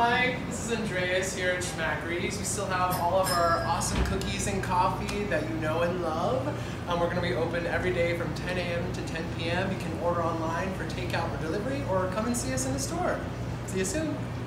Hi, this is Andreas here at Schmackary's. We still have all of our awesome cookies and coffee that you know and love. We're going to be open every day from 10 a.m. to 10 p.m. You can order online for takeout or delivery, or come and see us in the store. See you soon.